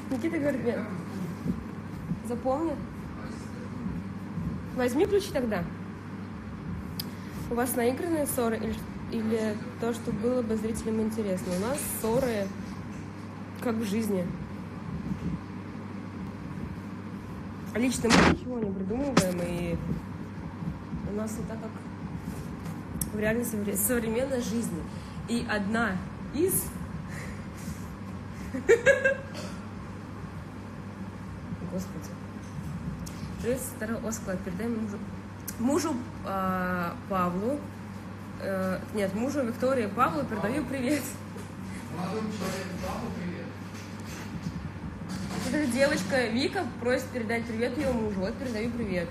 Никита говорит, нет. Запомни. Возьми ключи тогда. У вас наигранные ссоры или то, что было бы зрителям интересно? У нас ссоры, как в жизни. Лично мы ничего не придумываем, и у нас это как в реальной современной жизни. И одна из... Господи. Привет, второй Оскар. Передай мужу Павлу. Нет, мужу Виктории Павлу передаю привет. Молодому человеку Павлу привет. Вот эта девочка Вика просит передать привет ее мужу. Вот передаю привет.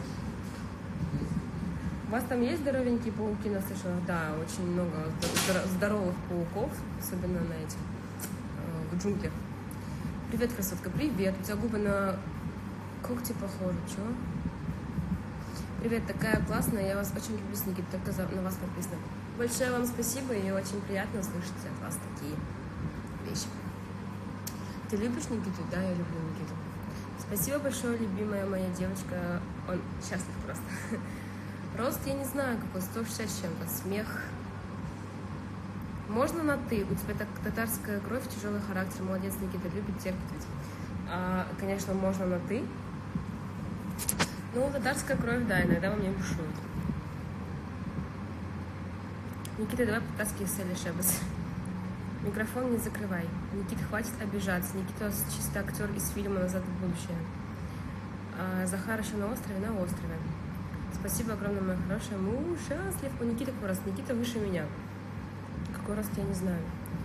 У вас там есть здоровенькие пауки на слышалах? Да, очень много здоровых пауков, особенно на этих, в джунглях. Привет, красотка, привет. У тебя губы на когти похожи, чё? Привет, такая классная, я вас очень люблю, Никита, только на вас подписана. Большое вам спасибо, и очень приятно слышать от вас такие вещи. Ты любишь Никиту? Да, я люблю Никиту. Спасибо большое, любимая моя девочка. Он счастлив просто. Рост я не знаю, какой, 160 с чем-то. Смех. Можно на ты? У тебя так татарская кровь, тяжелый характер. Молодец, Никита, любит, терпит ведь. Конечно, можно на ты. Ну, татарская кровь, да, иногда во мне бушует. Никита, давай подтаскивай Селли Шебес. Микрофон не закрывай. Никита, хватит обижаться. Никита чисто актер из фильма «Назад в будущее». Захар еще на острове? На острове. Спасибо огромное, моя хорошая. Муж счастлив. У Никиты какой рост? Никита выше меня. Какой рост, я не знаю.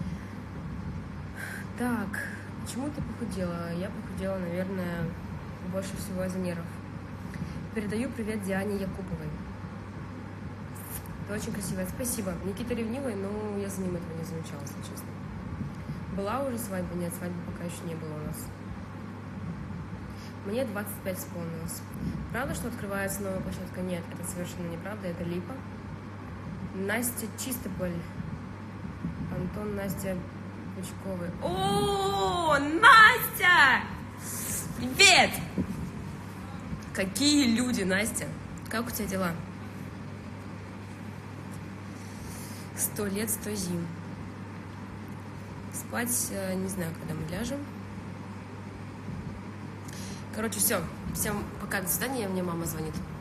Так, почему ты похудела? Я похудела, наверное, больше всего из-за нервов. Передаю привет Диане Якуповой. Ты очень красивая. Спасибо. Никита ревнивый, но я за ним этого не замечала, если честно. Была уже свадьба? Нет, свадьбы пока еще не было у нас. Мне 25 исполнилось. Правда, что открывается новая площадка? Нет, это совершенно неправда, это липа. Настя Чистополь. Антон, Настя Пучковый. О, Настя! Привет! Какие люди, Настя? Как у тебя дела? 100 лет, 100 зим. Спать не знаю, когда мы ляжем. Короче, все. Всем пока, до свидания. Мне мама звонит.